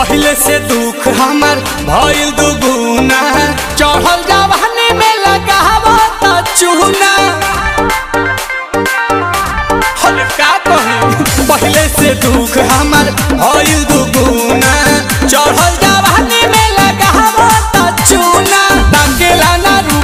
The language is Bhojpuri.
पहले से दुख हमर भइल दुगुना, चढ़ल जवानी में लगावा त चूना। का कही पहले से दुख हमर भइल दुगुना,